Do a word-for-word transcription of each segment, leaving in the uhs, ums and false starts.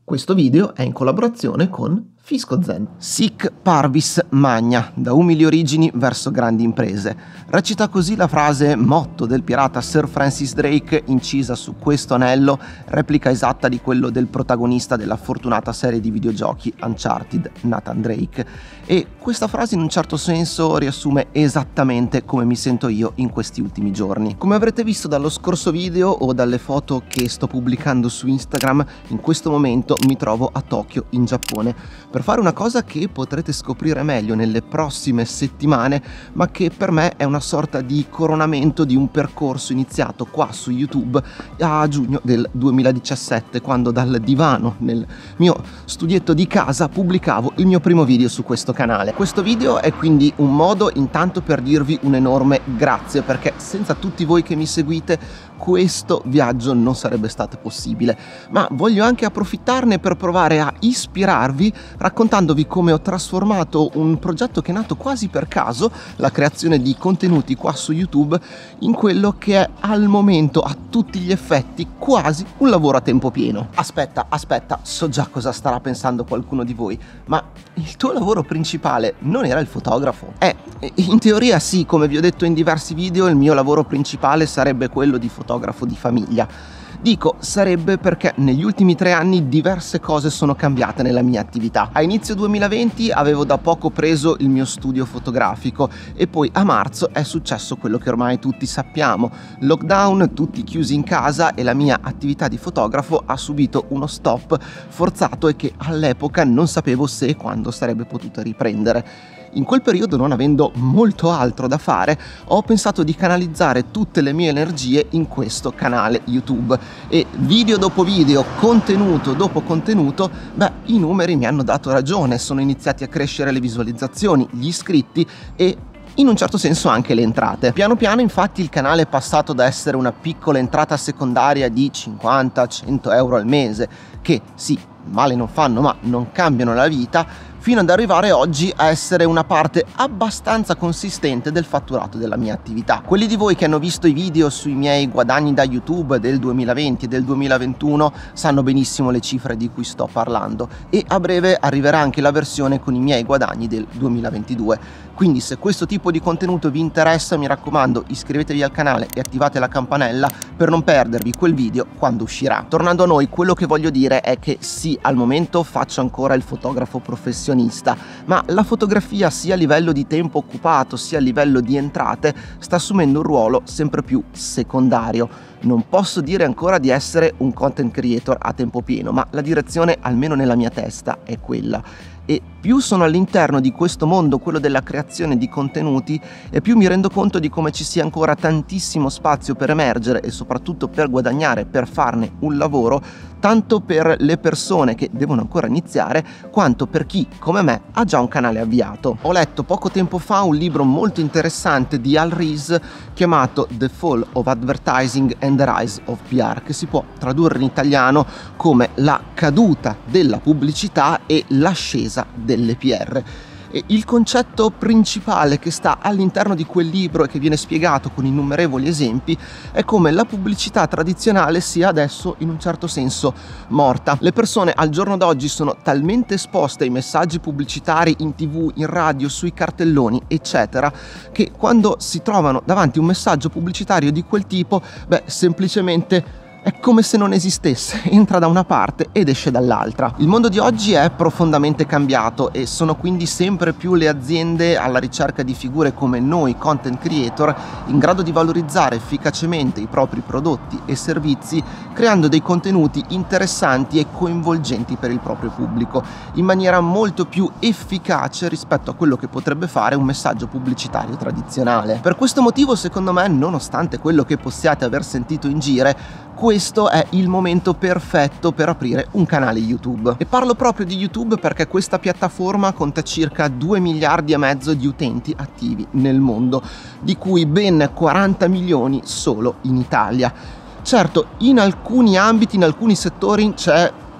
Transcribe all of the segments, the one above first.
Questo video è in collaborazione con Fisco Zen. Sic parvis magna, da umili origini verso grandi imprese. Recita così la frase motto del pirata Sir Francis Drake, incisa su questo anello, replica esatta di quello del protagonista della fortunata serie di videogiochi Uncharted, Nathan Drake. E questa frase in un certo senso riassume esattamente come mi sento io in questi ultimi giorni. Come avrete visto dallo scorso video o dalle foto che sto pubblicando su Instagram, in questo momento mi trovo a Tokyo, in Giappone, per fare una cosa che potrete scoprire meglio nelle prossime settimane, ma che per me è una sorta di coronamento di un percorso iniziato qua su YouTube a giugno del duemiladiciassette, quando dal divano nel mio studietto di casa pubblicavo il mio primo video su questo canale. Questo video è quindi un modo intanto per dirvi un enorme grazie, perché senza tutti voi che mi seguite questo viaggio non sarebbe stato possibile, ma voglio anche approfittarne per provare a ispirarvi raccontandovi come ho trasformato un progetto che è nato quasi per caso, la creazione di contenuti qua su YouTube, in quello che è al momento a tutti gli effetti quasi un lavoro a tempo pieno. Aspetta, aspetta, so già cosa starà pensando qualcuno di voi, ma il tuo lavoro principale non era il fotografo? Eh, in teoria sì, come vi ho detto in diversi video, il mio lavoro principale sarebbe quello di fotografo di famiglia. Dico sarebbe perché negli ultimi tre anni diverse cose sono cambiate nella mia attività. A inizio duemilaventi avevo da poco preso il mio studio fotografico e poi a marzo è successo quello che ormai tutti sappiamo: lockdown, tutti chiusi in casa, e la mia attività di fotografo ha subito uno stop forzato e che all'epoca non sapevo se e quando sarebbe potuta riprendere. In quel periodo, non avendo molto altro da fare, ho pensato di canalizzare tutte le mie energie in questo canale YouTube, e video dopo video, contenuto dopo contenuto, beh, i numeri mi hanno dato ragione, sono iniziati a crescere le visualizzazioni, gli iscritti e in un certo senso anche le entrate. Piano piano infatti il canale è passato da essere una piccola entrata secondaria di cinquanta cento euro al mese, che sì, male non fanno ma non cambiano la vita, fino ad arrivare oggi a essere una parte abbastanza consistente del fatturato della mia attività. Quelli di voi che hanno visto i video sui miei guadagni da YouTube del duemilaventi e del duemilaventuno sanno benissimo le cifre di cui sto parlando, e a breve arriverà anche la versione con i miei guadagni del duemilaventidue. Quindi se questo tipo di contenuto vi interessa, mi raccomando, iscrivetevi al canale e attivate la campanella per non perdervi quel video quando uscirà. Tornando a noi, quello che voglio dire è che sì, al momento faccio ancora il fotografo professionista, ma la fotografia, sia a livello di tempo occupato sia a livello di entrate, sta assumendo un ruolo sempre più secondario. Non posso dire ancora di essere un content creator a tempo pieno, ma la direzione, almeno nella mia testa, è quella. E più sono all'interno di questo mondo, quello della creazione di contenuti, e più mi rendo conto di come ci sia ancora tantissimo spazio per emergere e soprattutto per guadagnare, per farne un lavoro, tanto per le persone che devono ancora iniziare, quanto per chi, come me, ha già un canale avviato. Ho letto poco tempo fa un libro molto interessante di Al Ries chiamato The Fall of Advertising and the Rise of P R, che si può tradurre in italiano come la caduta della pubblicità e l'ascesa delle P R. E il concetto principale che sta all'interno di quel libro e che viene spiegato con innumerevoli esempi è come la pubblicità tradizionale sia adesso in un certo senso morta. Le persone al giorno d'oggi sono talmente esposte ai messaggi pubblicitari in tv, in radio, sui cartelloni eccetera, che quando si trovano davanti un messaggio pubblicitario di quel tipo, beh, semplicemente è come se non esistesse, entra da una parte ed esce dall'altra. Il mondo di oggi è profondamente cambiato e sono quindi sempre più le aziende alla ricerca di figure come noi content creator, in grado di valorizzare efficacemente i propri prodotti e servizi, creando dei contenuti interessanti e coinvolgenti per il proprio pubblico, in maniera molto più efficace rispetto a quello che potrebbe fare un messaggio pubblicitario tradizionale. Per questo motivo, secondo me, nonostante quello che possiate aver sentito in giro, questo è il momento perfetto per aprire un canale YouTube. E parlo proprio di YouTube perché questa piattaforma conta circa due miliardi e mezzo di utenti attivi nel mondo, di cui ben quaranta milioni solo in Italia. Certo, in alcuni ambiti, in alcuni settori c'è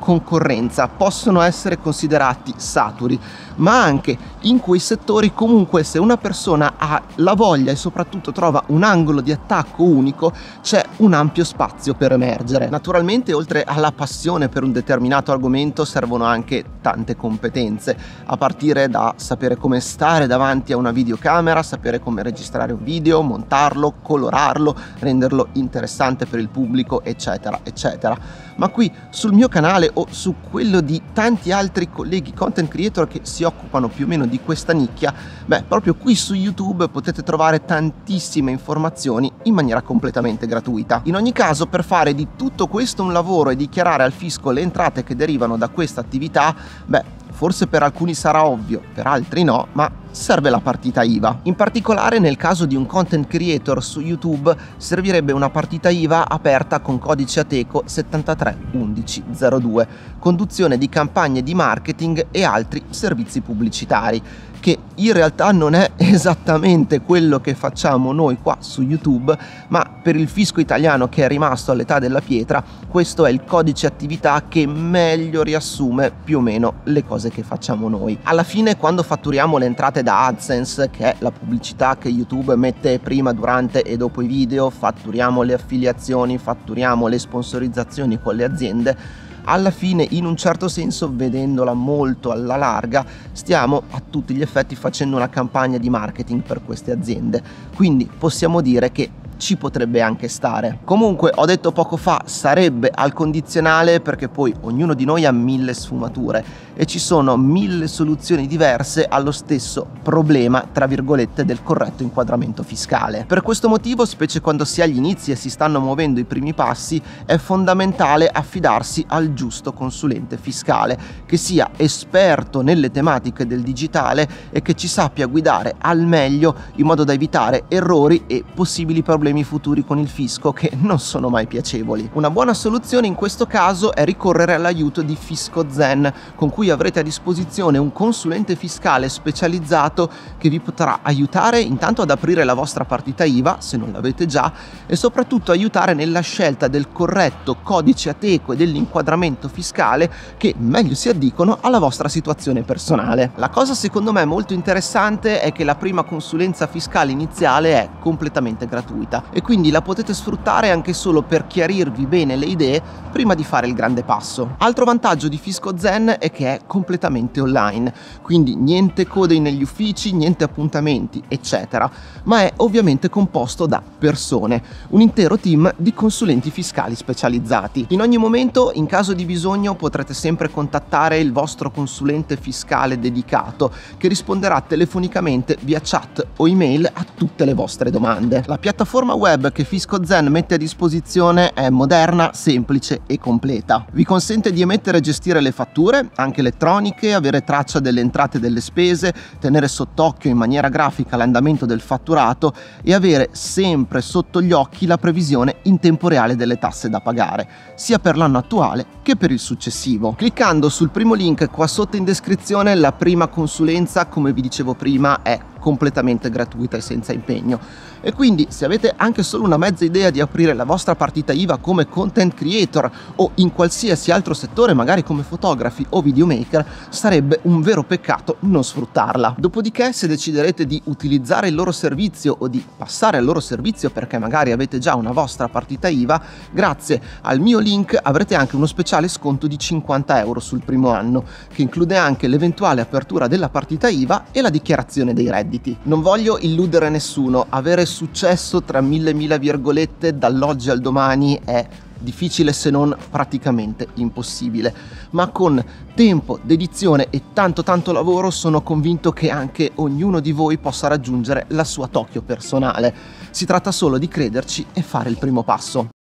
concorrenza, possono essere considerati saturi, ma anche in quei settori comunque se una persona ha la voglia e soprattutto trova un angolo di attacco unico, c'è un ampio spazio per emergere. Naturalmente oltre alla passione per un determinato argomento servono anche tante competenze, a partire da sapere come stare davanti a una videocamera, sapere come registrare un video, montarlo, colorarlo, renderlo interessante per il pubblico, eccetera eccetera. Ma qui sul mio canale o su quello di tanti altri colleghi content creator che si occupano più o meno di questa nicchia, beh, proprio qui su YouTube potete trovare tantissime informazioni in maniera completamente gratuita. In ogni caso, per fare di tutto questo un lavoro e dichiarare al fisco le entrate che derivano da questa attività, beh, forse per alcuni sarà ovvio, per altri no, ma serve la partita I V A. In particolare nel caso di un content creator su YouTube servirebbe una partita I V A aperta con codice Ateco settantatré undici zero due, conduzione di campagne di marketing e altri servizi pubblicitari, che in realtà non è esattamente quello che facciamo noi qua su YouTube, ma per il fisco italiano che è rimasto all'età della pietra, questo è il codice attività che meglio riassume più o meno le cose che facciamo noi. Alla fine, quando fatturiamo le entrate da AdSense, che è la pubblicità che YouTube mette prima, durante e dopo i video, fatturiamo le affiliazioni, fatturiamo le sponsorizzazioni con le aziende, alla fine, in un certo senso, vedendola molto alla larga, stiamo a tutti gli effetti facendo una campagna di marketing per queste aziende, quindi possiamo dire che ci potrebbe anche stare. Comunque, ho detto poco fa, sarebbe al condizionale perché poi ognuno di noi ha mille sfumature e ci sono mille soluzioni diverse allo stesso problema, tra virgolette, del corretto inquadramento fiscale. Per questo motivo, specie quando si è agli inizi e si stanno muovendo i primi passi, è fondamentale affidarsi al giusto consulente fiscale, che sia esperto nelle tematiche del digitale e che ci sappia guidare al meglio in modo da evitare errori e possibili problemi futuri con il fisco che non sono mai piacevoli. Una buona soluzione in questo caso è ricorrere all'aiuto di Fisco Zen, con cui avrete a disposizione un consulente fiscale specializzato che vi potrà aiutare intanto ad aprire la vostra partita I V A se non l'avete già e soprattutto aiutare nella scelta del corretto codice Ateco e dell'inquadramento fiscale che meglio si addicono alla vostra situazione personale. La cosa secondo me molto interessante è che la prima consulenza fiscale iniziale è completamente gratuita e quindi la potete sfruttare anche solo per chiarirvi bene le idee prima di fare il grande passo. Altro vantaggio di Fisco Zen è che è completamente online, quindi niente code negli uffici, niente appuntamenti, eccetera, ma è ovviamente composto da persone, un intero team di consulenti fiscali specializzati. In ogni momento, in caso di bisogno, potrete sempre contattare il vostro consulente fiscale dedicato che risponderà telefonicamente via chat o email a tutte le vostre domande. La piattaforma web che Fisco Zen mette a disposizione è moderna, semplice e completa. Vi consente di emettere e gestire le fatture, anche elettroniche, avere traccia delle entrate e delle spese, tenere sott'occhio in maniera grafica l'andamento del fatturato e avere sempre sotto gli occhi la previsione in tempo reale delle tasse da pagare, sia per l'anno attuale che per il successivo. Cliccando sul primo link qua sotto in descrizione, la prima consulenza, come vi dicevo prima, è completamente gratuita e senza impegno. E quindi se avete anche solo una mezza idea di aprire la vostra partita I V A come content creator o in qualsiasi altro settore, magari come fotografi o videomaker, sarebbe un vero peccato non sfruttarla. Dopodiché, se deciderete di utilizzare il loro servizio o di passare al loro servizio perché magari avete già una vostra partita I V A, grazie al mio link avrete anche uno speciale sconto di cinquanta euro sul primo anno, che include anche l'eventuale apertura della partita I V A e la dichiarazione dei redditi. Non voglio illudere nessuno, avere successo tra mille mila virgolette dall'oggi al domani è difficile se non praticamente impossibile, ma con tempo, dedizione e tanto tanto lavoro sono convinto che anche ognuno di voi possa raggiungere la sua Tokyo personale. Si tratta solo di crederci e fare il primo passo.